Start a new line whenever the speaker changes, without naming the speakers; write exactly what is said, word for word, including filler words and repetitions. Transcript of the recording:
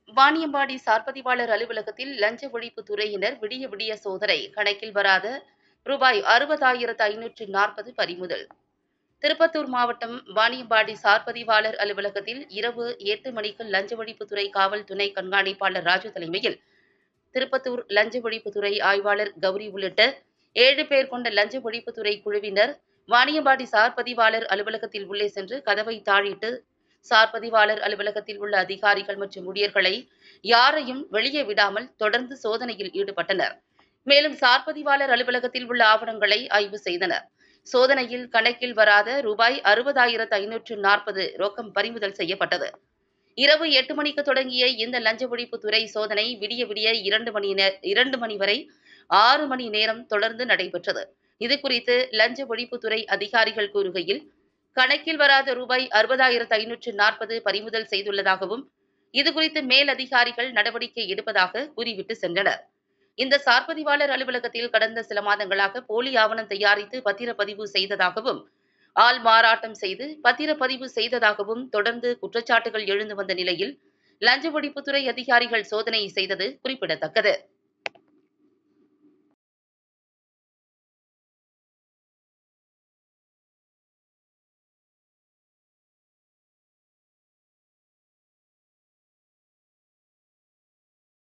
வாணியம்பாடி சார்பதிவாளர் அலுவலகத்தில் லஞ்ச ஒழிப்பு துறையினர் விடிய விடிய சோதனை, கணக்கில் வராத ரூபாய் அறுபதாயிரத்து ஐநூற்று நாற்பது பறிமுதல். திருப்பத்தூர் மாவட்டம் வாணியம்பாடி சார்பதிவாளர் அலுவலகத்தில் இரவு எட்டு மணிக்கு லஞ்ச ஒழிப்புத்துறை காவல் துணை கண்காணிப்பாளர் ராஜு தலைமையில் திருப்பத்தூர் லஞ்ச ஒழிப்புத்துறை ஆய்வாளர் கௌரி உள்ளிட்ட ஏழு பேர் கொண்ட லஞ்ச ஒழிப்புத்துறை குழுவினர் வாணியம்பாடி சார்பதிவாளர் அலுவலகத்தில் உள்ளே சென்று கதவை தாழிட்டு சார்பதிவாளர் அலுவலகத்தில் உள்ள அதிகாரிகள் மற்றும் ஊழியர்களை யாரையும் வெளியே விடாமல் தொடர்ந்து சோதனையில் ஈடுபட்டனர். மேலும் சார்பதிவாளர் அலுவலகத்தில் உள்ள ஆவணங்களை ஆய்வு செய்தனர். சோதனையில் கணக்கில் வராத ரூபாய் அறுபதாயிரத்து ஐநூற்று நாற்பது ரொக்கம் பறிமுதல் செய்யப்பட்டது. இரவு எட்டு மணிக்கு தொடங்கிய இந்த லஞ்ச ஒழிப்புத்துறை சோதனை விடிய விடிய இரண்டு மணி இரண்டு மணி வரை ஆறு மணி நேரம் தொடர்ந்து நடைபெற்றது. இதுகுறித்து லஞ்ச ஒழிப்புத்துறை அதிகாரிகள் கூறுகையில், கணக்கில் வராத ரூபாய் அறுபதாயிரத்து ஐநூற்று நாற்பது பறிமுதல் செய்துள்ளதாகவும், இதுகுறித்து மேல் அதிகாரிகள் நடவடிக்கை எடுப்பதாக கூறிவிட்டு சென்றனர். இந்த சார்பதிவாளர் அலுவலகத்தில் கடந்த சில மாதங்களாக போலி ஆவணம் தயாரித்து பத்திரப்பதிவு செய்ததாகவும், ஆள் மாறாட்டம் செய்து பத்திரப்பதிவு செய்ததாகவும் தொடர்ந்து குற்றச்சாட்டுகள் எழுந்து வந்த நிலையில் லஞ்ச ஒழிப்புத்துறை அதிகாரிகள் சோதனை செய்தது குறிப்பிடத்தக்கது.